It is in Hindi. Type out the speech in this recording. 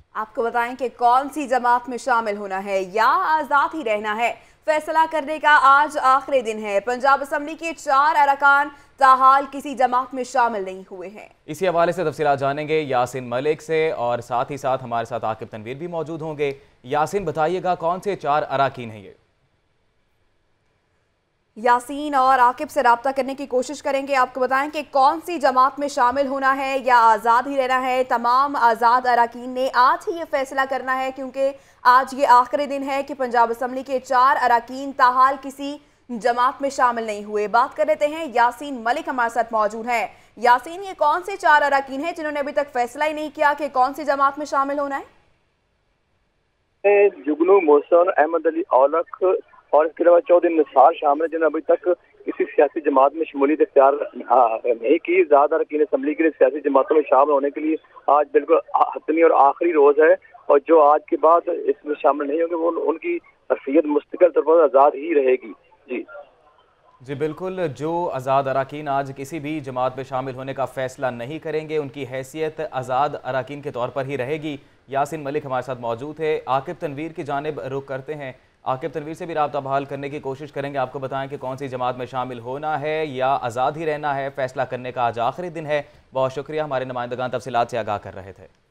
आपको बताएं कि कौन सी जमात में शामिल होना है या आज़ाद ही रहना है, फैसला करने का आज आखिरी दिन है। पंजाब असम्बली के 4 अरकान ताहाल किसी जमात में शामिल नहीं हुए हैं। इसी हवाले से तफसीलात जानेंगे यासिन मलिक से, और साथ ही साथ हमारे साथ आकिब तनवीर भी मौजूद होंगे। यासिन, बताइएगा कौन से 4 अरकान हैं ये? यासीन और आकिब से रब्ता करने की कोशिश करेंगे। आपको बताएं कि कौन सी जमात में शामिल होना है या आज़ाद ही रहना है। तमाम आज़ाद अरकान ने आज ही ये फैसला करना है, क्योंकि आज ये आखिरी दिन है कि पंजाब असम्बली के 4 अरकान ताहाल किसी जमात में शामिल नहीं हुए। बात कर लेते हैं, यासीन मलिक हमारे साथ मौजूद है। यासीन, ये कौन से 4 अरकान हैं जिन्होंने अभी तक फैसला ही नहीं किया कि कौन सी जमात में शामिल होना है? जुगनू मोहसन, अहमद अली औलख और इसके अलावा चौधरी निसार शामिल है, जिन्होंने अभी तक किसी सियासी जमात में शमूलियत इख्तियार नहीं की। ज़्यादा अरकान असम्बली के लिए सियासी जमातों में शामिल होने के लिए आज बिल्कुल हतमी और आखिरी रोज़ है, और जो आज के बाद इसमें शामिल नहीं होंगे वो उनकी हर्फियत मुस्तकिल तौर पर आज़ाद ही रहेगी। जी बिल्कुल, जो आज़ाद अरकान आज किसी भी जमात में शामिल होने का फ़ैसला नहीं करेंगे, उनकी हैसियत आज़ाद अरकान के तौर पर ही रहेगी। यासिन मलिक हमारे साथ मौजूद है। आकिब तनवीर की जानिब रुख करते हैं। आकिब तनवीर से भी राब्ता बहाल करने की कोशिश करेंगे। आपको बताएं कि कौन सी जमात में शामिल होना है या आज़ाद ही रहना है, फ़ैसला करने का आज आखिरी दिन है। बहुत शुक्रिया, हमारे नुमाइंदगान तफसीलात से आगाह कर रहे थे।